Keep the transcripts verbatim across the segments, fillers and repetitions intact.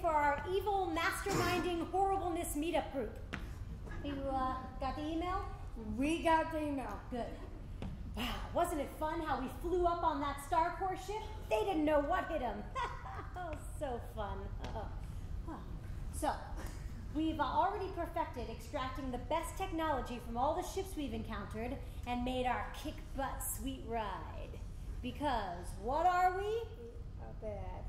for our evil, masterminding, horribleness meetup group. You uh, got the email? We got the email. Good. Wow, wasn't it fun how we flew up on that Star Corps ship? They didn't know what hit them. Oh, so fun. Uh, huh. So, we've already perfected extracting the best technology from all the ships we've encountered and made our kick-butt sweet ride. Because what are we? Not bad.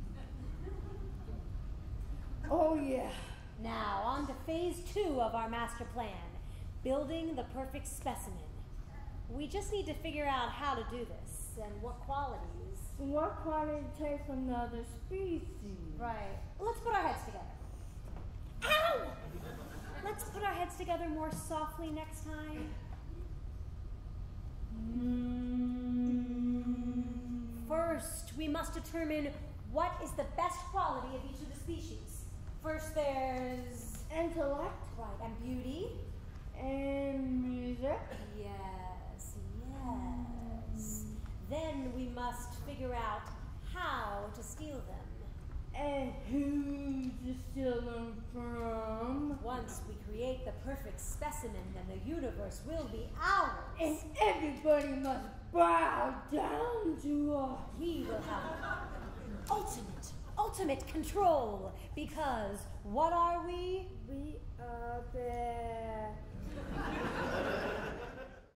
Oh, yeah. Now, on to phase two of our master plan, building the perfect specimen. We just need to figure out how to do this and what qualities. What quality take from the other species? Right. Let's put our heads together. Ow! Let's put our heads together more softly next time. Mm. First, we must determine what is the best quality of each of the species. First, there's intellect, right, and beauty, and music. Yes, yes. Then we must figure out how to steal them. And who to steal them from? Once we create the perfect specimen, then the universe will be ours. And everybody must bow down to us. We will have ultimate, ultimate control. Because what are we? We are the...